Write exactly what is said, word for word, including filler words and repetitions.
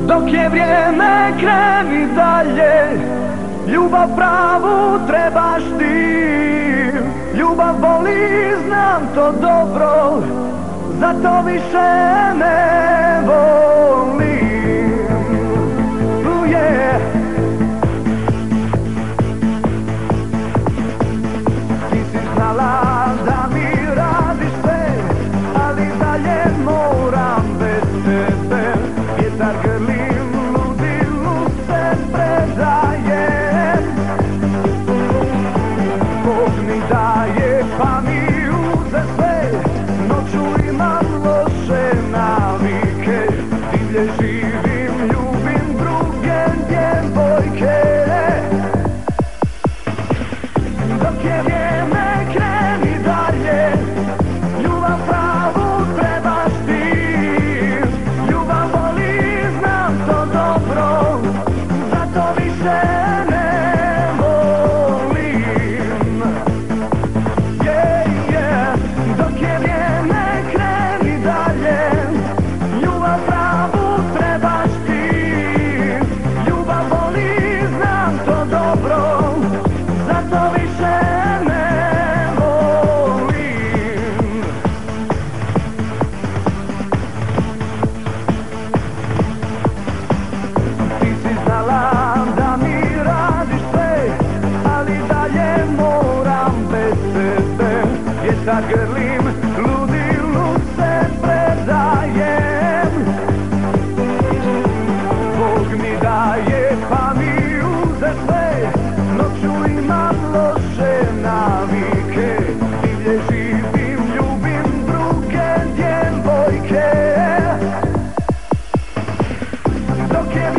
Dok je vrijeme kreni dalje, ljubav pravu trebaš ti. Ljubav boli, znam to dobro, zato više ne volim. Oh yeah. Ti si znala da mi radiš sve, ali dalje moram bez tebe. Vjetar grlim, ludilu se predajem. Bog mi daje pa mi uze sve, noću imam loše navike. Divlje živim, ljubim druge djevojke. Dok je vrijeme kreni dalje, ljubav pravu trebaš ti. Ljubav boli, znam to dobro, zato više ne volim. Yeah, yeah. Dok je vrijeme kreni dalje, ljubav pravu trebaš ti. Ljubav boli, znam to dobro, zato više ne volim. Ti si znala da mi radiš sve, ali dalje moram bez tebe. Vjetar grlim, ludilu se predajem. Bog mi daje pa mi uze sve, noću imam loše navike. Divlje živim, ljubim druge djevojke. Dok je